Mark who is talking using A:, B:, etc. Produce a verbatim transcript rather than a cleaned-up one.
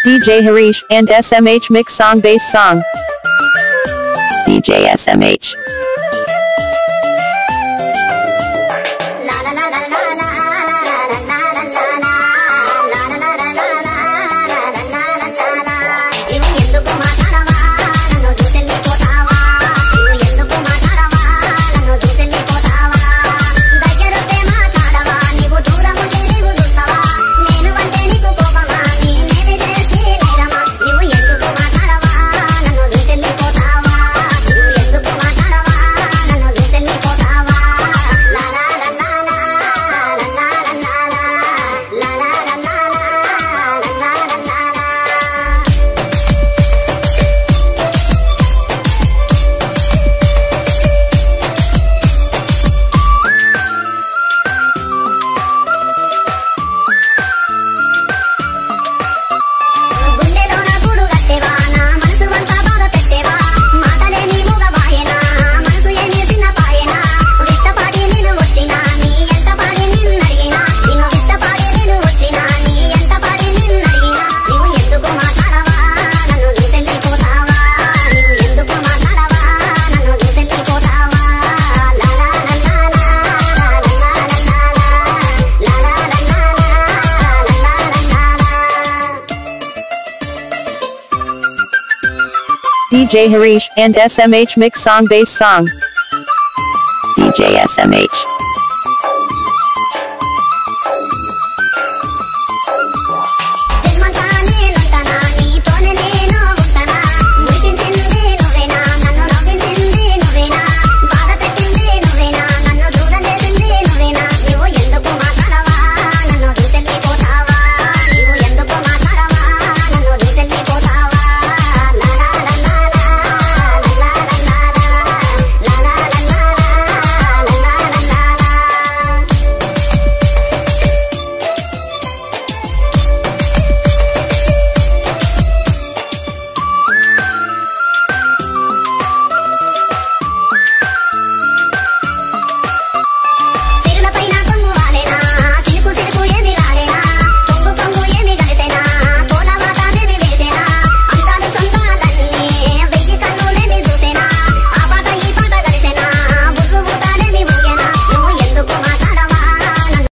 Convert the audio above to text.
A: D J Harish and S M H mix song bass song. D J S M H. D J Harish and S M H mix song bass song. D J S M H.